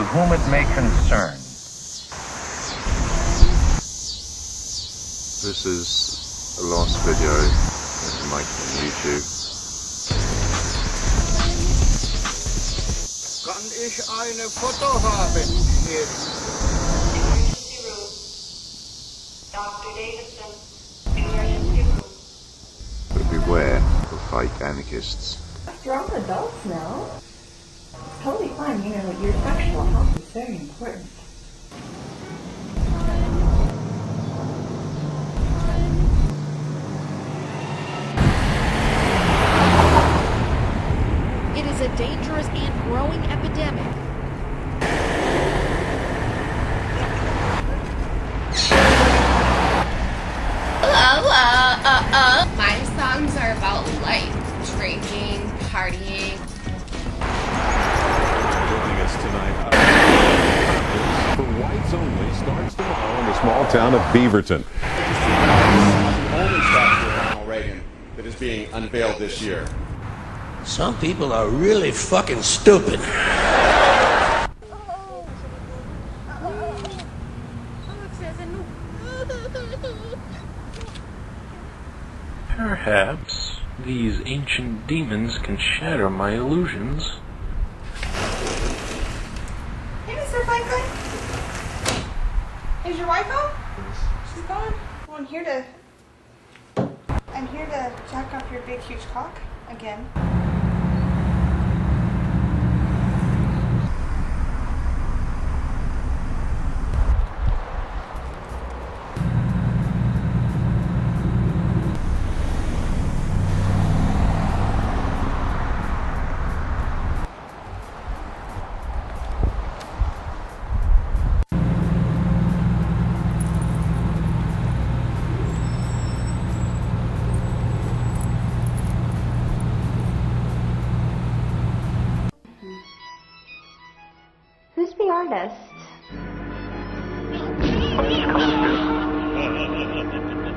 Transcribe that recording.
whom it may concern. This is a lost video that we make on YouTube. Kann ich eine Foto haben hier? Emergency room. Dr. Davidson, emergency room. But beware of fake anarchists. You're all adults now. It's totally fine. You know, your sexual health is very important. It is a dangerous and growing epidemic. My songs are about life, drinking, partying. Joining us tonight for Whites Only starts tomorrow in the small town of Beaverton. Only statue of Ronald Reagan that is being unveiled this year. Some people are really fucking stupid. Perhaps these ancient demons can shatter my illusions. Hey, Mr. Franklin. Is your wife home? She's gone. Well, I'm here to jack off your big, huge cock again. Who's the artist?